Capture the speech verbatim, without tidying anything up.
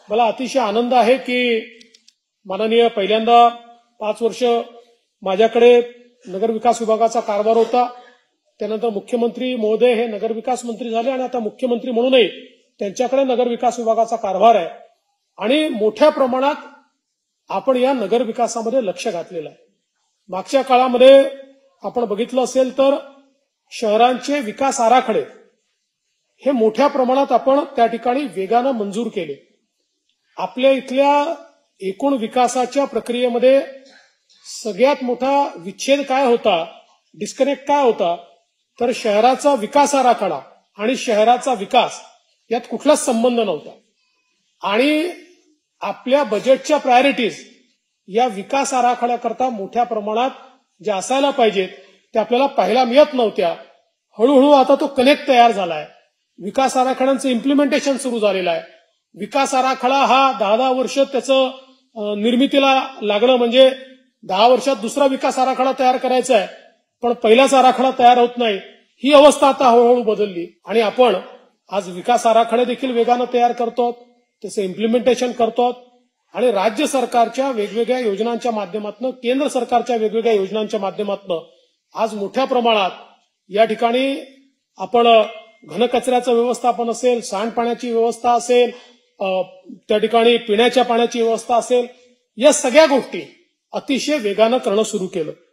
मला अतिशय आनंद आहे की माननीय पहिल्यांदा पाच वर्ष माझ्याकडे नगरविकास विभागाचा कारभार होता. त्यानंतर मुख्यमंत्री महोदय हे नगरविकास मंत्री झाले आणि आता मुख्यमंत्री म्हणूनही त्यांच्याकडे नगरविकास विभागाचा कारभार आहे आणि मोठ्या प्रमाणात आपण या नगरविकासामध्ये लक्ष घातलेलं आहे. मागच्या काळामध्ये आपण बघितलं असेल तर शहरांचे विकास आराखडे हे मोठ्या प्रमाणात आपण त्या ठिकाणी वेगानं मंजूर केले. आपल्या इथल्या एकूण विकासाच्या प्रक्रियेमध्ये सगळ्यात मोठा विच्छेद काय होता, डिस्कनेक्ट काय होता, तर शहराचा विकास आराखडा आणि शहराचा विकास यात कुठलाच संबंध नव्हता. आणि आपल्या बजेटच्या प्रायोरिटीज या विकास आराखड्याकरता मोठ्या प्रमाणात ज्या असायला पाहिजेत त्या आपल्याला पाहायला मिळत नव्हत्या. हळूहळू आता तो कनेक्ट तयार झालाय. विकास आराखड्यांचं इम्प्लिमेंटेशन सुरू झालेलं आहे. विकास आराखडा हा दहा दहा वर्ष त्याचं निर्मितीला लागणं म्हणजे दहा वर्षात दुसरा विकास आराखडा तयार करायचा आहे पण पहिलाच आराखडा तयार होत नाही. ही अवस्था आता हळूहळू बदलली आणि आपण आज विकास आराखडे देखील वेगानं तयार करतो, त्याचं इम्प्लिमेंटेशन करतो आणि राज्य सरकारच्या वेगवेगळ्या योजनांच्या माध्यमातून, केंद्र सरकारच्या वेगवेगळ्या योजनांच्या माध्यमातून आज मोठ्या प्रमाणात या ठिकाणी आपण घनकचऱ्याचं व्यवस्थापन असेल, सांडपाण्याची व्यवस्था असेल, त्या ठिकाणी पिण्याच्या पाण्याची व्यवस्था असेल, या सगळ्या गोष्टी अतिशय वेगानं करणं सुरू केलं.